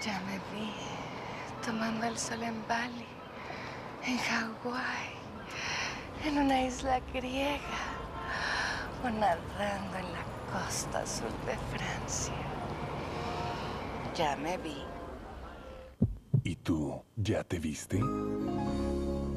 Ya me vi tomando el sol en Bali, en Hawái, en una isla griega o nadando en la costa sur de Francia. Ya me vi. ¿Y tú, ya te viste?